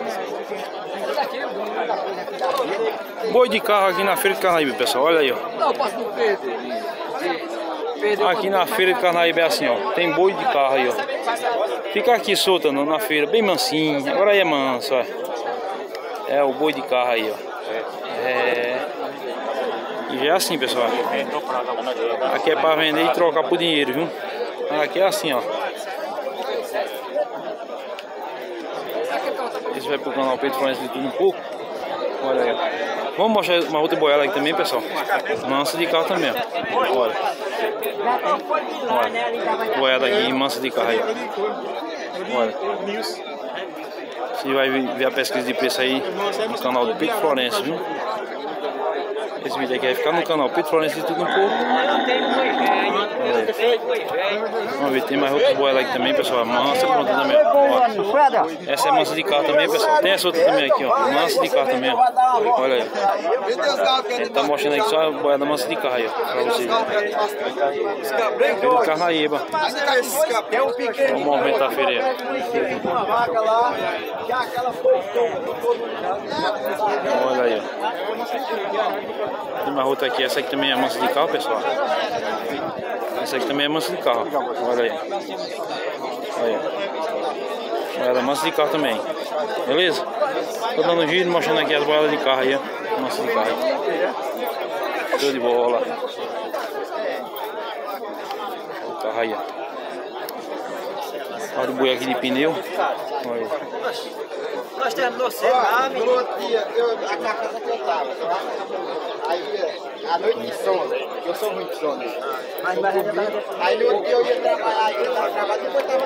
Boi de carro aqui na feira de Carnaíba, pessoal. Olha aí, ó. Aqui na feira de Carnaíba é assim, ó. Tem boi de carro aí, ó. Fica aqui solta na feira, bem mansinho. Agora aí é manso, ó. É o boi de carro aí, ó. E já é assim, pessoal. Aqui é para vender e trocar por dinheiro, viu? Aqui é assim, ó. Esse vai pro canal Pedro Florencio de tudo um pouco. Olha aí, ó. Vamos mostrar uma outra boiada aqui também, pessoal. Mansa de carro também, ó. Olha. Olha. Boiada aqui, mansa de carro aí, ó. Olha. Você vai ver a pesquisa de preço aí no canal do Pedro Florencio, viu? Esse vídeo aqui vai ficar no canal Pedro Florencio de tudo um pouco. Vamos ver, tem mais outras boedas aqui também, pessoal. Mansa pronta também. Ó. Essa é mansa de carro também, pessoal. Tem essa outra também aqui, ó. Mansa de carro também, ó. Olha aí. Ele tá mostrando aqui só a boiada mansa de carro aí, ó. Pra vocês. Pelo Carnaíba. Vamos aumentar a feira aí. Olha aí, ó. Tem uma outra aqui, essa aqui também é mansa de carro, pessoal. Essa aqui também é mansa de carro. Olha aí. Olha aí. Boiada mansa de carro também. Beleza? Tô dando giro, mostrando aqui as boiadas de carro aí, ó. Mansa de carro aí. Show de bola. O carro aí, ó. Olha o boi aqui de pneu. Olha aí. Nós temos você lá, no outro dia, a casa que eu tava, aí à noite de sono, eu sou muito sono. Aí no outro dia eu ia trabalhar, aí eu tava trabalhando, depois tava